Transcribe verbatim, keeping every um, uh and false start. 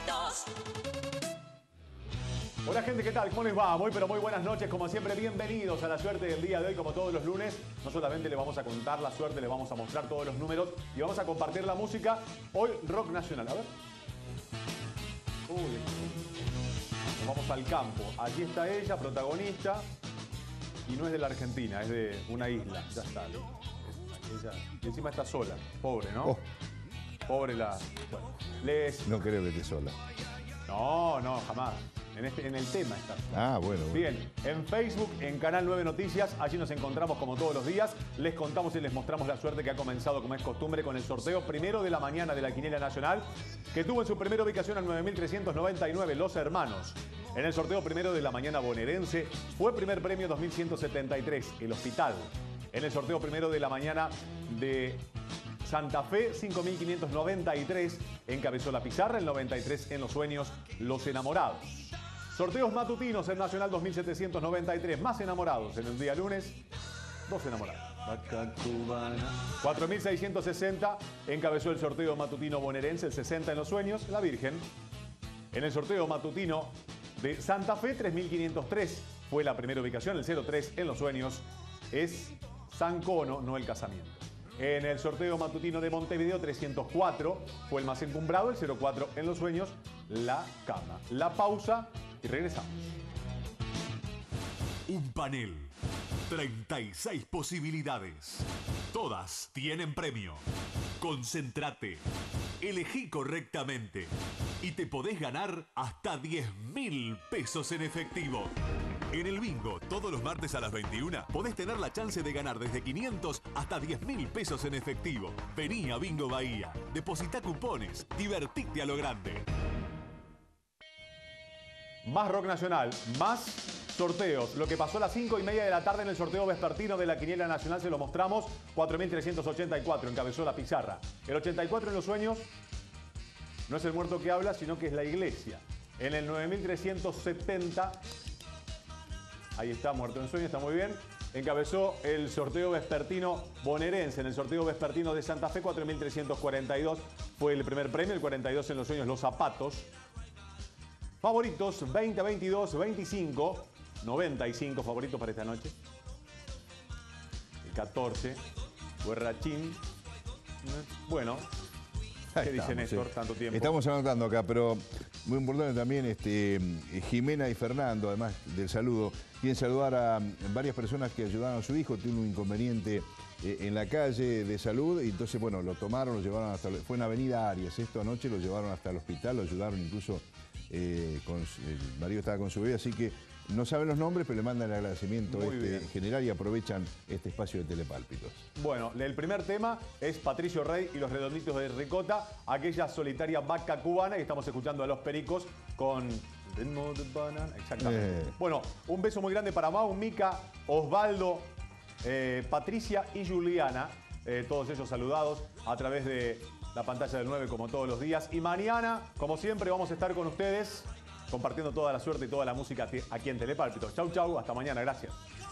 Telepálpitos. Hola gente, ¿qué tal? ¿Cómo les va? Muy pero muy buenas noches, como siempre, bienvenidos a la suerte del día de hoy, como todos los lunes. No solamente les vamos a contar la suerte, les vamos a mostrar todos los números y vamos a compartir la música. Hoy rock nacional, a ver. Uy, nos vamos al campo. Allí está ella, protagonista, y no es de la Argentina, es de una isla, ya está. Ella, y encima está sola, pobre, ¿no? Oh. Pobre la... Bueno, les... No creo que esté sola. No, no, jamás. En, este, en el tema está. Ah, bueno, bueno. Bien, en Facebook, en Canal nueve Noticias, allí nos encontramos como todos los días. Les contamos y les mostramos la suerte que ha comenzado, como es costumbre, con el sorteo primero de la mañana de la Quiniela Nacional, que tuvo en su primera ubicación a nueve mil trescientos noventa y nueve, Los Hermanos. En el sorteo primero de la mañana bonaerense fue primer premio dos mil ciento setenta y tres, El Hospital. En el sorteo primero de la mañana de Santa Fe, cinco mil quinientos noventa y tres, encabezó la pizarra, el noventa y tres en Los Sueños, Los Enamorados. Sorteos matutinos en Nacional dos mil setecientos noventa y tres, más enamorados en el día lunes, dos enamorados. cuatro mil seiscientos sesenta encabezó el sorteo matutino bonaerense, el sesenta en Los Sueños, La Virgen. En el sorteo matutino de Santa Fe, tres mil quinientos tres fue la primera ubicación, el cero tres en Los Sueños es San Cono, no el casamiento. En el sorteo matutino de Montevideo, trescientos cuatro fue el más encumbrado, el cero cuatro en Los Sueños, La Cama. La pausa y regresamos. Un panel, treinta y seis posibilidades. Todas tienen premio. Concéntrate, elegí correctamente y te podés ganar hasta diez mil pesos en efectivo. En el bingo, todos los martes a las veintiuna, podés tener la chance de ganar desde quinientos hasta diez mil pesos en efectivo. Vení a Bingo Bahía, depositá cupones, divertite a lo grande. Más rock nacional, más sorteos. Lo que pasó a las cinco y media de la tarde en el sorteo vespertino de la Quiniela Nacional se lo mostramos. cuatro mil trescientos ochenta y cuatro encabezó la pizarra. El ochenta y cuatro en Los Sueños no es el muerto que habla, sino que es la iglesia. En el nueve mil trescientos setenta, ahí está, muerto en sueños, está muy bien. Encabezó el sorteo vespertino bonaerense. En el sorteo vespertino de Santa Fe, cuatro mil trescientos cuarenta y dos fue el primer premio. El cuarenta y dos en Los Sueños, Los Zapatos. Favoritos, veinte, veintidós, veinticinco, noventa y cinco favoritos para esta noche. El catorce, Guerrachín. Bueno, ¿qué Ahí dice estamos, Néstor? sí. Tanto tiempo. Estamos anotando acá, pero muy importante también este, Jimena y Fernando, además del saludo, quieren saludar a varias personas que ayudaron a su hijo, tiene un inconveniente eh, en la calle de salud, y entonces, bueno, lo tomaron, lo llevaron hasta... Fue en Avenida Arias, esto anoche lo llevaron hasta el hospital, lo ayudaron incluso... Eh, con, el marido estaba con su bebé, así que no saben los nombres, pero le mandan el agradecimiento este, general y aprovechan este espacio de Telepálpitos. Bueno, el primer tema es Patricio Rey y los Redonditos de Ricota, aquella solitaria vaca cubana, y estamos escuchando a Los Pericos con... Exactamente. Eh. Bueno, un beso muy grande para Mau, Mica, Osvaldo, eh, Patricia y Juliana, eh, todos ellos saludados a través de la pantalla del nueve como todos los días. Y mañana, como siempre, vamos a estar con ustedes compartiendo toda la suerte y toda la música aquí en Telepálpitos. Chau, chau, hasta mañana, gracias.